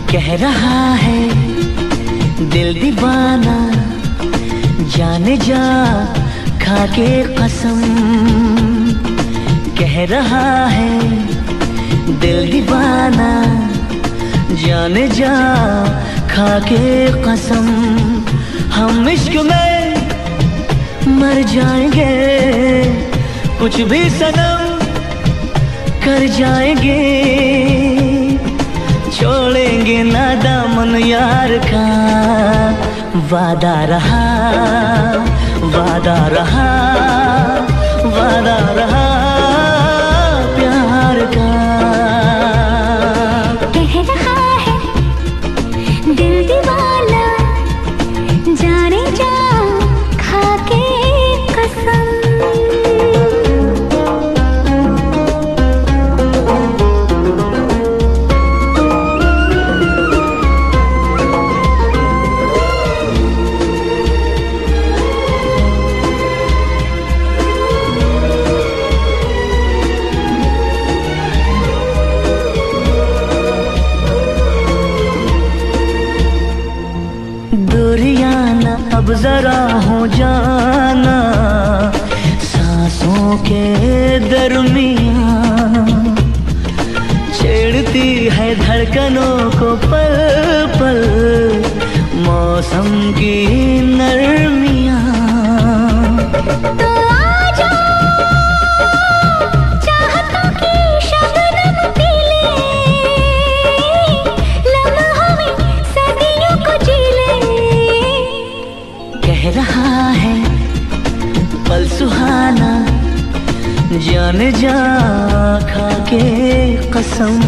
कह रहा है दिल दीवाना, जाने जा खा के कसम। कह रहा है दिल दीवाना, जाने जा खा के कसम। हम इश्क में मर जाएंगे, कुछ भी सनम कर जाएंगे। छोड़ेंगे ना दामन यार का, वादा रहा, वादा रहा, वादा रहा प्यार का। कह रहा है दिल दीवाना, जाने जा खा के कसम। दूरियां अब जरा हो जाना, सांसों के दरमियां छेड़ती है धड़कनों को पल पल मौसम की नरमियां। तो आजा चाहतों की शबनम पी ले, लम्हों में सदियों को जी ले। कह रहा है पल सुहाना, जाने जा खा के कसम।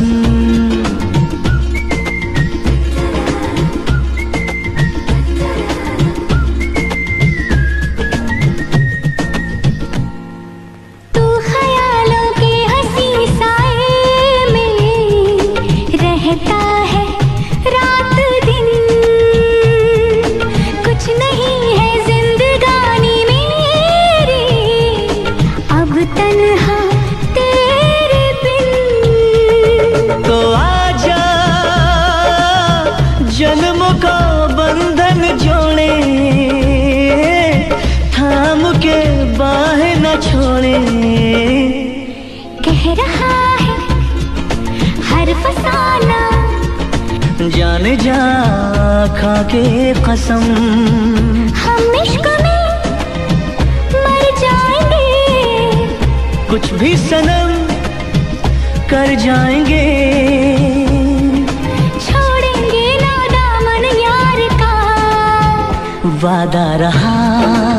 तू ख्यालों के हंसी साए में रहता है रात दिन। कुछ नहीं है जिंदगानी मेरी अब तन्हा तेरे बिन। तो आजा जन्म का बंधन जोड़े, थाम के बाहें न छोड़े। कह रहा है हर फसाना, जाने जा खा के कसम। हम इश्क में मर जाएंगे, कुछ भी सनम कर जाएंगे। छोड़ेंगे ना दामन यार का, वादा रहा,